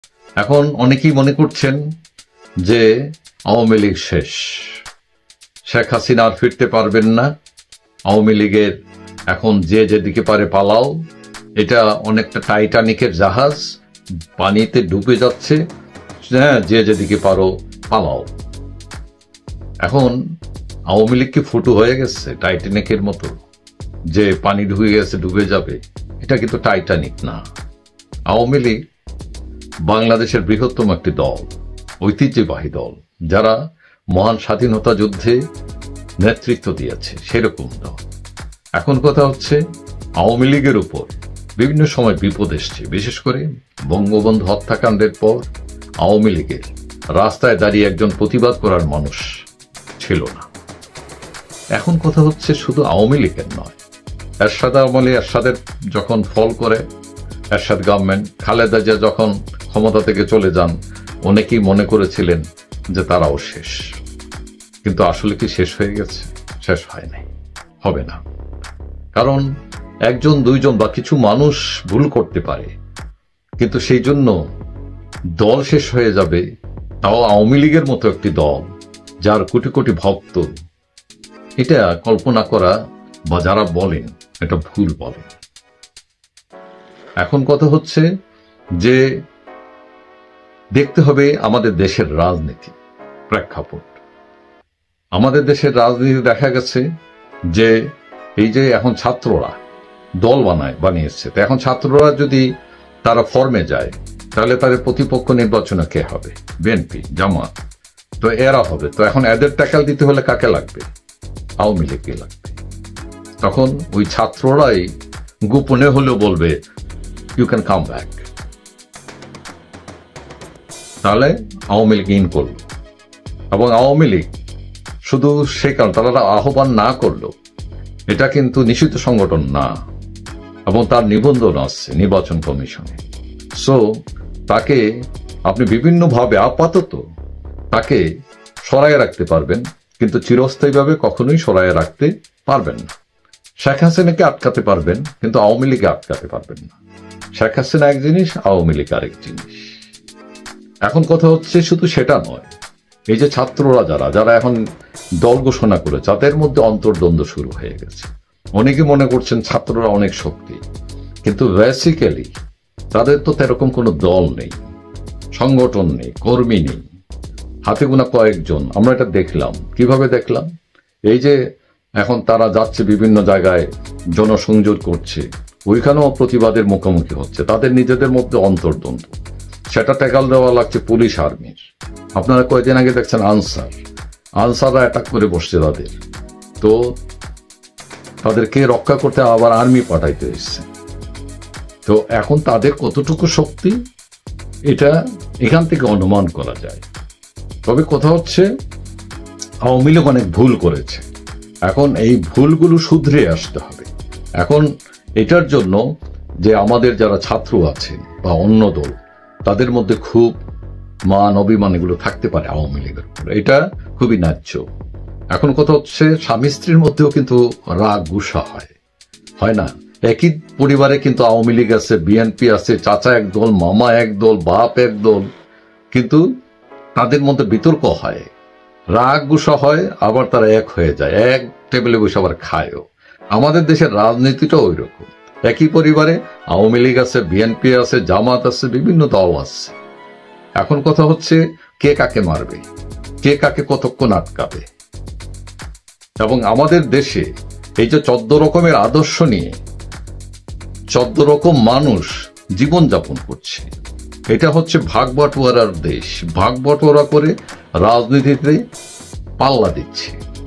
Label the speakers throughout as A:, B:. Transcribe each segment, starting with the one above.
A: এখন অনেকেই মনে করছেন যে আওয়ামী লীগ শেষ, শেখ হাসিনা আর ফিরতে পারবেন না, আওয়ামী লীগের এখন যে যেদিকে পারে পালাও, এটা অনেকটা টাইটানিকের জাহাজ পানিতে ডুবে যাচ্ছে, হ্যাঁ যে যেদিকে পারো পালাও। এখন আওয়ামী লীগ কি ফুটু হয়ে গেছে টাইটানিকের মতো, যে পানি ঢুকে গেছে ডুবে যাবে? এটা কিন্তু টাইটানিক না। আওয়ামী লীগ বাংলাদেশের বৃহত্তম একটি দল, ঐতিহ্যবাহী দল, যারা মহান স্বাধীনতা যুদ্ধে নেতৃত্ব দিয়েছে, সেরকম দল। এখন কথা হচ্ছে আওয়ামী লীগের উপর বিভিন্ন সময় বিপদ এসছে, বিশেষ করে বঙ্গবন্ধু হত্যাকাণ্ডের পর আওয়ামী লীগের রাস্তায় দাঁড়িয়ে একজন প্রতিবাদ করার মানুষ ছিল না। এখন কথা হচ্ছে শুধু আওয়ামী লীগের নয়, এরশাদ আমলে এরশাদের যখন ফল করে এরশাদ গভর্নমেন্ট, খালেদা জিয়া যখন ক্ষমতা থেকে চলে যান, অনেকেই মনে করেছিলেন যে তারাও শেষ। কিন্তু আসলে কি শেষ হয়ে গেছে? শেষ হয় নাই, হবে না। কারণ একজন দুইজন বা কিছু মানুষ ভুল করতে পারে, কিন্তু সেই জন্য দল শেষ হয়ে যাবে, তাও আওয়ামী লীগের মতো একটি দল যার কোটি কোটি ভক্ত, এটা কল্পনা করা বা যারা বলেন এটা ভুল বলেন। এখন কথা হচ্ছে যে দেখতে হবে আমাদের দেশের রাজনীতি প্রেক্ষাপট। আমাদের দেশের রাজনীতি দেখা গেছে যে এই যে এখন ছাত্ররা দল বানিয়েছে, তো এখন ছাত্ররা যদি তারা ফর্মে যায়, তাহলে তাদের প্রতিপক্ষ নির্বাচনে কে হবে? বিএনপি, জামাত, তো এরা হবে। তো এখন এদের ট্যাকেল দিতে হলে কাকে লাগবে? আওয়ামী লীগকে লাগবে। তখন ওই ছাত্ররাই গোপনে হলেও বলবে ইউ ক্যান কাম ব্যাক। তাহলে আওয়ামী লীগ ইন করল, এবং আওয়ামী লীগ শুধু সে কারণ তারা আহ্বান না করলো, এটা কিন্তু নিষিদ্ধ সংগঠন না, এবং তার নিবন্ধন আছে নির্বাচন কমিশনে। সো তাকে আপনি বিভিন্নভাবে আপাতত তাকে সরাইয়ে রাখতে পারবেন, কিন্তু চিরস্থায়ীভাবে কখনোই সরাইয়ে রাখতে পারবেন না। শেখ হাসিনাকে আটকাতে পারবেন, কিন্তু আওয়ামী লীগকে আটকাতে পারবেন না। শেখ হাসিনা এক জিনিস, আওয়ামী লীগ আরেক জিনিস। এখন কথা হচ্ছে শুধু সেটা নয়, এই যে ছাত্ররা যারা এখন দল ঘোষণা করে, তাদের মধ্যে অন্তর্দ্বন্দ্ব শুরু হয়ে গেছে। অনেকে মনে করছেন ছাত্ররা অনেক শক্তি, কিন্তু বেসিক্যালি তাদের তো এরকম কোনো দল নেই, সংগঠন নেই, কর্মী নেই, হাতে গোনা কয়েকজন। আমরা এটা দেখলাম। কিভাবে দেখলাম? এই যে এখন তারা যাচ্ছে বিভিন্ন জায়গায় জনসংযোগ করছে, ওইখানেও প্রতিবাদের মুখোমুখি হচ্ছে, তাদের নিজেদের মধ্যে অন্তর্দ্বন্দ্ব, সেটা ট্যাকল দেওয়া লাগছে পুলিশ আর্মির। আপনারা কয়েকদিন আগে দেখছেন আনসাররা অ্যাটাক করে বসছে তাদের, তো তাদেরকে রক্ষা করতে আবার আর্মি পাঠাইতে এসছে। তো এখন তাদের কতটুকু শক্তি, এটা এখান থেকে অনুমান করা যায়। তবে কথা হচ্ছে আওয়ামী লীগ অনেক ভুল করেছে, এখন এই ভুলগুলো শুধরে আসতে হবে। এখন এটার জন্য যে আমাদের যারা ছাত্র আছেন বা অন্য দল, তাদের মধ্যে খুব মান অভিমান এগুলো থাকতে পারে আওয়ামী লীগের উপর, এটা খুবই ন্যায্য। এখন কথা হচ্ছে স্বামী স্ত্রীর মধ্যেও কিন্তু রাগ গুসা হয় না? একই পরিবারে কিন্তু আওয়ামী লীগ আছে, বিএনপি আছে, চাচা এক দল, মামা এক দল, বাপ এক দল, কিন্তু তাদের মধ্যে বিতর্ক হয়, রাগ গুসা হয়, আবার তারা এক হয়ে যায়, এক টেবিলে বসে আবার খায়ও। আমাদের দেশের রাজনীতিটা ওই রকম। একই পরিবারে আওয়ামী লীগ আছে, বিএনপি আছে, জামাত আছে, বিভিন্ন দল আছে। এখন কথা হচ্ছে কে কাকে মারবে, কে কাকে কতক্ষণ আটকাবে। এবং আমাদের দেশে এই যে 14 রকমের আদর্শ নিয়ে 14 রকম মানুষ জীবনযাপন করছে, এটা হচ্ছে ভাগ বাটোয়ারার দেশ। ভাগ বাটোয়ারা করে রাজনীতিতে পাল্লা দিচ্ছে।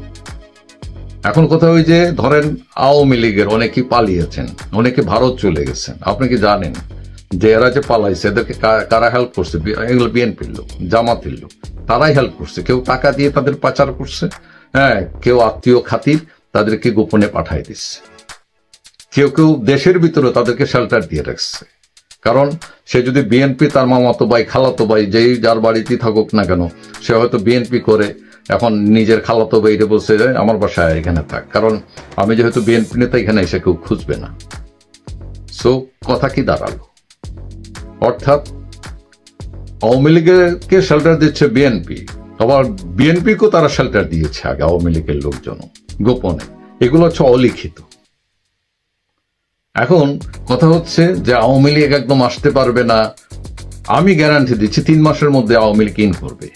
A: এখন কথা ওই যে ধরেন আওয়ামী লীগের অনেকেই পালিয়েছেন, অনেকে ভারত চলে গেছেন। আপনি কি জানেন যে এরা যে পালাইছে এদেরকে কারা হেল্প করছে? এগুলো বিএনপির লোক, জামাতের লোক, তারাই হেল্প করছে। কেউ টাকা দিয়ে তাদের পাচার করছে, হ্যাঁ, কেউ আত্মীয় খাতির তাদেরকে গোপনে পাঠাই দিচ্ছে, কেউ কেউ দেশের ভিতরে তাদেরকে শেল্টার দিয়ে রাখছে। কারণ সে যদি বিএনপি, তার মামাতো ভাই, খালাতো ভাই, যেই যার বাড়িতেই থাকুক না কেন, সে হয়তো বিএনপি করে, এখন নিজের খালাতো ভাইরে বলছে আমার বাসায় এখানে থাক, কারণ আমি যেহেতু বিএনপি নেতা, এখানে এসে কেউ খুঁজবে না। সো কথা কি দাঁড়ালো? অর্থাৎ আওয়ামী লীগকে শেল্টার দিচ্ছে বিএনপি, আবার বিএনপিকেও তারা শেল্টার দিয়েছে আগে আওয়ামী লীগের লোকজন গোপনে। এগুলো হচ্ছে অলিখিত। এখন কথা হচ্ছে যে আওয়ামী লীগ একদম আসতে পারবে না, আমি গ্যারান্টি দিচ্ছি 3 মাসের মধ্যে আওয়ামী লীগ ইন করবে।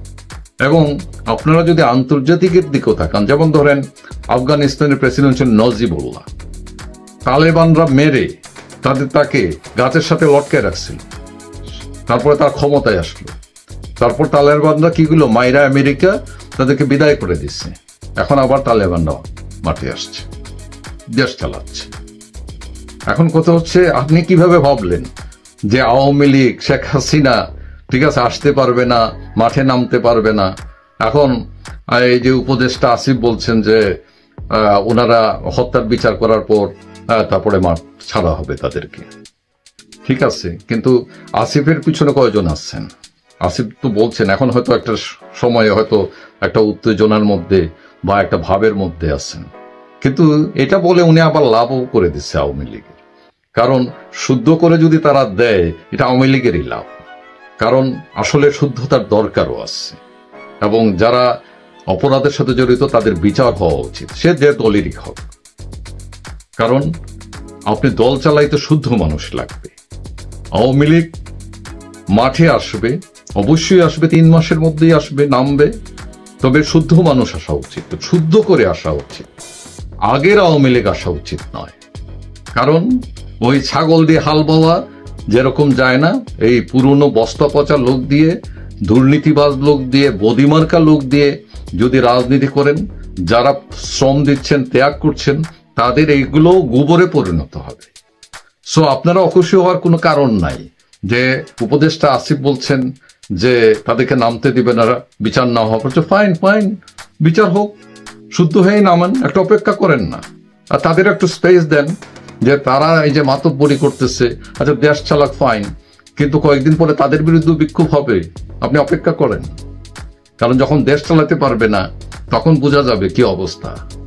A: এবং আপনারা যদি আন্তর্জাতিকের দিকেও তাকান, যেমন ধরেন আফগানিস্তানের প্রেসিডেন্ট ছিলেন নজিবুল্লাহ, তালেবানরা মেরে তাকে গাছের সাথে লটকে রাখছিল, তারপরে তার ক্ষমতায় আসলো, তারপর তালেবানরা কিগুলো মাইরা আমেরিকা তাদেরকে বিদায় করে দিচ্ছে, এখন আবার তালেবানরা মাঠে আসছে, দেশ চালাচ্ছে। এখন কথা হচ্ছে আপনি কিভাবে ভাবলেন যে আওয়ামী লীগ শেখ হাসিনা ঠিক আছে আসতে পারবে না, মাঠে নামতে পারবে না? এখন এই যে উপদেষ্টা আসিফ বলছেন যে ওনারা হত্যার বিচার করার পর তারপরে মাঠ ছাড়া হবে তাদেরকে, ঠিক আছে, কিন্তু আসিফের পিছনে কয়জন আসছেন? আসিফ তো বলছেন এখন হয়তো একটা সময়ে হয়তো একটা উত্তেজনার মধ্যে বা একটা ভাবের মধ্যে আছেন, কিন্তু এটা বলে উনি আবার লাভও করে দিচ্ছে আওয়ামী লীগের। কারণ শুদ্ধ করে যদি তারা দেয় এটা আওয়ামী লীগেরই লাভ, কারণ আসলে শুদ্ধতার দরকারও আছে এবং যারা অপরাধের সাথে জড়িত তাদের বিচার হওয়া উচিত, সে যে দলেরই হোক। কারণ আপনি দল চালাইতে শুদ্ধ মানুষ লাগবে। আওয়ামী লীগ মাঠে আসবে, অবশ্যই আসবে, 3 মাসের মধ্যেই আসবে, নামবে, তবে শুদ্ধ মানুষ আসা উচিত, শুদ্ধ করে আসা উচিত। আগের আওয়ামী লীগ আসা উচিত নয়, কারণ ওই ছাগল দিয়ে হাল বাওয়া যেরকম যায় না, এই পুরনো বস্তা পচা লোক দিয়ে, দুর্নীতিবাজ লোক দিয়ে, বদিমার্কা লোক দিয়ে যদি রাজনীতি করেন, যারা শ্রম দিচ্ছেন, ত্যাগ করছেন, তাদের এইগুলো গোবরে পরিণত হবে। সো আপনারা অখুশি হওয়ার কোনো কারণ নাই যে উপদেষ্টা আসিফ বলছেন যে তাদেরকে নামতে দিবে না, বিচার না হওয়া পর্যন্ত। ফাইন ফাইন, বিচার হোক, শুদ্ধ হয়ে নামেন, একটা অপেক্ষা করেন না, আর তাদের একটু স্পেস দেন যে তারা এই যে মাতব্বরি করতেছে, আচ্ছা দেশ চালাক, ফাইন, কিন্তু কয়েকদিন পরে তাদের বিরুদ্ধে বিক্ষোভ হবে, আপনি অপেক্ষা করেন। কারণ যখন দেশ চালাতে পারবে না তখন বোঝা যাবে কি অবস্থা।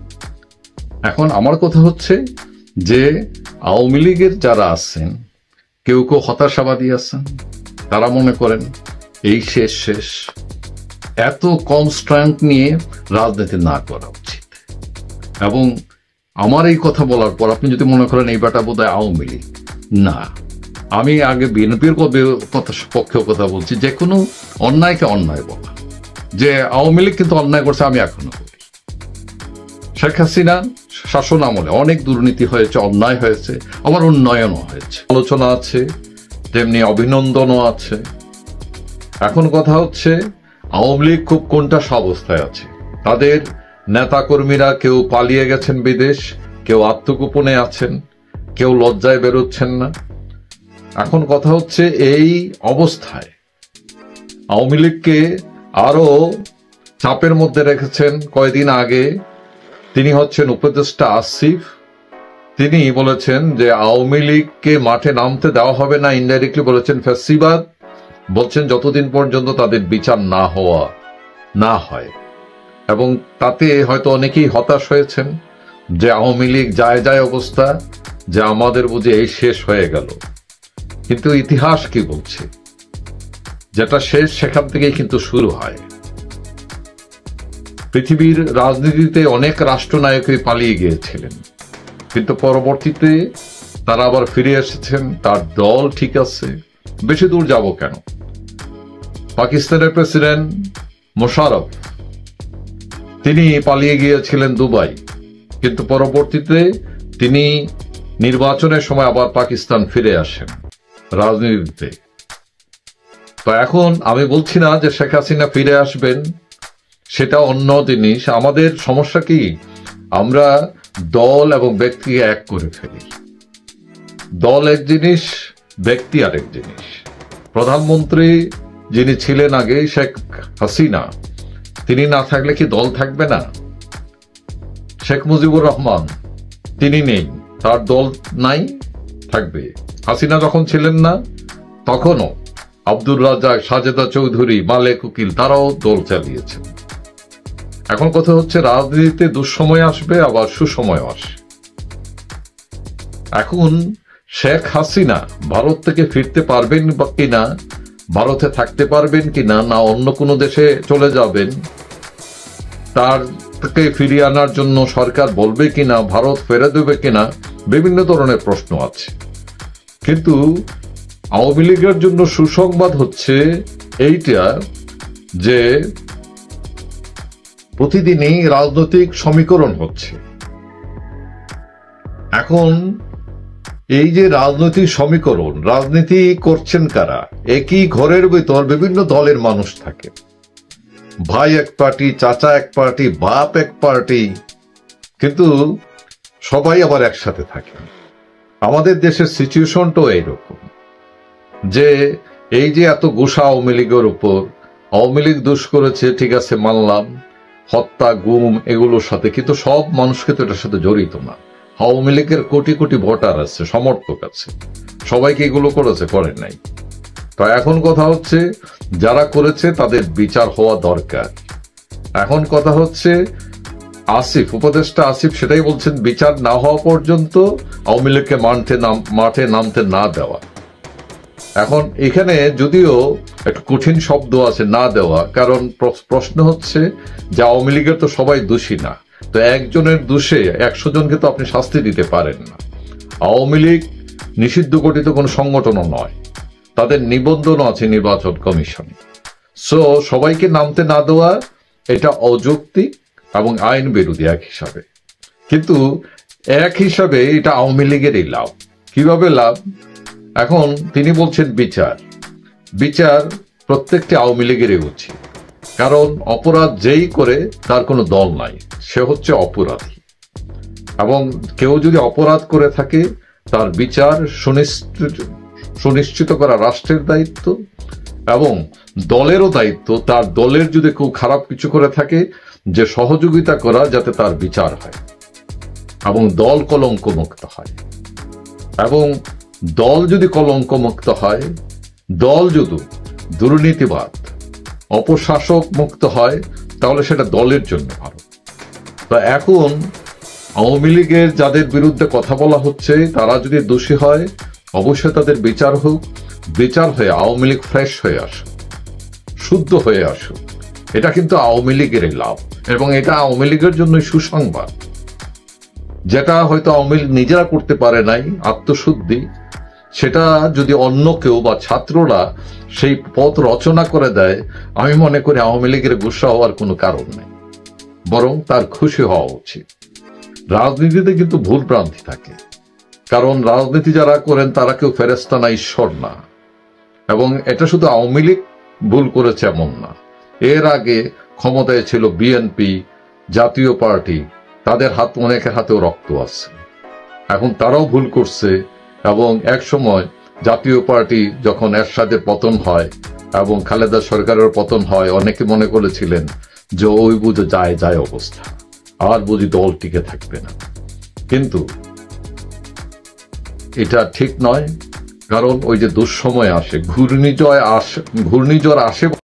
A: এখন আমার কথা হচ্ছে যে আওয়ামী লীগের যারা আছেন কেউ কেউ হতাশাবাদী আছেন, তারা মনে করেন এই শেষ শেষ, এত কম স্ট্রেংথ নিয়ে রাজনীতি না করা উচিত। এবং আমার এই কথা বলার পর আপনি যদি মনে করেন এই ব্যাটা বোধহয় আওয়ামী লীগ, না, আমি আগে বিএনপির পক্ষে কথা বলছি, যে কোনো অন্যায়কে অন্যায় বলা, যে আওয়ামী লীগ কিন্তু অন্যায় করছে, আমি এখনো বলি। শেখ হাসিনা শাসন আমলে অনেক দুর্নীতি হয়েছে, অন্যায় হয়েছে, আবার উন্নয়নও হয়েছে, আলোচনা আছে, তেমনি অভিনন্দনও আছে। এখন কথা হচ্ছে আওয়ামী লীগ খুব কোনটা অবস্থায় আছে। তাদের নেতাকর্মীরা কেউ পালিয়ে গেছেন বিদেশ, কেউ আত্মগোপনে আছেন, কেউ লজ্জায় বেরোচ্ছেন না। এখন কথা হচ্ছে এই অবস্থায় আওয়ামী লীগকে আরো চাপের মধ্যে রেখেছেন কয়েকদিন আগে। তিনি হচ্ছেন উপদেষ্টা আসিফ, তিনি বলেছেন যে আওয়ামী লীগকে মাঠে নামতে দেওয়া হবে না, ইনডাইরেক্টলি বলেছেন ফ্যাসিবাদ, বলছেন যতদিন পর্যন্ত তাদের বিচার না হয়। এবং তাতে হয়তো অনেকেই হতাশ হয়েছেন যে আওয়ামী লীগ যায় অবস্থা, যে আমাদের বুঝে এই শেষ হয়ে গেল। কিন্তু ইতিহাস কি বলছে, যেটা শেষ সেখান থেকেই কিন্তু শুরু হয়। পৃথিবীর রাজনীতিতে অনেক রাষ্ট্রনায়কই পালিয়ে গিয়েছিলেন, কিন্তু পরবর্তীতে তারা আবার ফিরে এসেছেন, তার দল ঠিক আছে। বেশি দূর যাব কেন, পাকিস্তানের প্রেসিডেন্ট মোশাররফ, তিনি পালিয়ে গিয়েছিলেন দুবাই, কিন্তু পরবর্তীতে তিনি নির্বাচনের সময় আবার পাকিস্তান ফিরে আসেন রাজনীতিতে। তো এখন আমি বলছি না যে শেখ হাসিনা ফিরে আসবেন, সেটা অন্য জিনিস। আমাদের সমস্যা কি, আমরা দল এবং ব্যক্তিকে এক করে ফেলি। দল এক জিনিস, ব্যক্তি আরেক জিনিস। প্রধানমন্ত্রী যিনি ছিলেন আগে, শেখ হাসিনা, তিনি না থাকলে কি দল থাকবে না? শেখ মুজিবুর রহমান, তিনি নেই, তার দল নাই, থাকবে। হাসিনা যখন ছিলেন না তখনও আব্দুর রাজ্জাক, সাজেদা চৌধুরী, মালেক উকিল, তারাও দল চালিয়েছেন। এখন কথা হচ্ছে রাজনীতিতে দুঃসময় আসবে, আবার সুসময় আসে। এখন শেখ হাসিনা ভারত থেকে ফিরতে পারবেন বা কিনা ভারতে থাকতে পারবেন কিনা, না অন্য কোনো দেশে চলে যাবেন, তারকে ফিরিয়ে আনার জন্য সরকার বলবে কিনা, ভারত ফেরে দেবে কিনা, বিভিন্ন ধরনের প্রশ্ন আছে। কিন্তু আওয়ামী লীগের জন্য সুসংবাদ হচ্ছে এইটা যে প্রতিদিনই রাজনৈতিক সমীকরণ হচ্ছে। এখন এই যে রাজনৈতিক সমীকরণ, রাজনীতি করছেন কারা? একই ঘরের ভিতর বিভিন্ন দলের মানুষ থাকে, ভাই এক পার্টি, চাচা এক পার্টি, বাপ এক পার্টি, কিন্তু সবাই আবার একসাথে থাকে। আমাদের দেশের সিচুয়েশনটাও এইরকম, যে এই যে এত গোসা আওয়ামী লীগের উপর, আওয়ামী লীগ দোষ করেছে, ঠিক আছে মানলাম, হত্যা গুম এগুলোর সাথে, কিন্তু সব মানুষকে তো এটার সাথে জড়িত না। আওয়ামী লীগের কোটি কোটি ভোটার আছে, সমর্থক আছে, সবাইকে এগুলো করেছে? করে নাই। তো এখন কথা হচ্ছে যারা করেছে তাদের বিচার হওয়া দরকার। এখন কথা হচ্ছে আসিফ, উপদেষ্টা আসিফ সেটাই বলছেন, বিচার না হওয়া পর্যন্ত আওয়ামী লীগকে মাঠে নামতে না দেওয়া। এখন এখানে যদিও একটা কঠিন শব্দ আছে, না দেওয়া, কারণ প্রশ্ন হচ্ছে যে আওয়ামী লীগের তো সবাই দোষী না, তো একজনের দোষে 100 জনকে তো আপনি শাস্তি দিতে পারেন না। আওয়ামী লীগ নিষিদ্ধ ঘটিত কোনো সংগঠনও নয়, তাদের নিবন্ধনও আছে নির্বাচন কমিশনে। সো সবাইকে নামতে না দেওয়া এটা অযৌক্তিক এবং আইন বিরোধী এক হিসাবে। কিন্তু এক হিসাবে এটা আওয়ামী লীগেরই লাভ। কিভাবে লাভ? এখন তিনি বলছেন বিচার প্রত্যেকটি আওয়ামী লীগেরই উচিত, কারণ অপরাধ যেই করে তার কোনো দল নাই, সে হচ্ছে অপরাধী। এবং কেউ যদি অপরাধ করে থাকে তার বিচার সুনিশ্চিত করা রাষ্ট্রের দায়িত্ব, এবং দলেরও দায়িত্ব, তার দলের যদি কেউ খারাপ কিছু করে থাকে যে সহযোগিতা করা যাতে তার বিচার হয় এবং দল কলঙ্কমুক্ত হয়। এবং দল যদি কলঙ্কমুক্ত হয়, দল যদি দুর্নীতিবাদ অপশাসক মুক্ত হয়, তাহলে সেটা দলের জন্য ভালো। তো এখন আওয়ামী লীগের যাদের বিরুদ্ধে কথা বলা হচ্ছে তারা যদি দোষী হয়, অবশ্যই তাদের বিচার হোক, বিচার হয়ে আওয়ামী লীগ ফ্রেশ হয়ে আসুক, শুদ্ধ হয়ে আসুক। এটা কিন্তু আওয়ামী লীগেরই লাভ, এবং এটা আওয়ামী লীগের জন্য সুসংবাদ, যেটা হয়তো আওয়ামী লীগ নিজেরা করতে পারে নাই, আত্মশুদ্ধি, সেটা যদি অন্য কেউ বা ছাত্ররা সেই পথ রচনা করে দেয়, আমি মনে করি আওয়ামী লীগের গুসা হওয়ার কোনো কারণ নেই, বরং তার খুশি হওয়া উচিত। রাজনীতিতে কিন্তু ভুল ভ্রান্তি থাকে, কারণ রাজনীতি যারা করেন তারা কেউ ফেরেশতা না, ঈশ্বর না। এবং এটা শুধু আওয়ামী লীগ ভুল করেছে এমন না, এর আগে ক্ষমতায় ছিল বিএনপি, জাতীয় পার্টি, তাদের অনেকের হাতেও রক্ত আছে। এখন তারাও ভুল করছে, এবং এক সময় জাতীয় পার্টি যখন এরশাদের পতন হয় এবং খালেদা সরকারের পতন হয়, অনেকে মনে করেছিলেন যে ওই বুঝে যায় অবস্থা, আর বুঝি দল টিকে থাকবে না। কিন্তু এটা ঠিক নয়, কারণ ওই যে দুঃসময় আসে, ঘূর্ণিঝড় আসে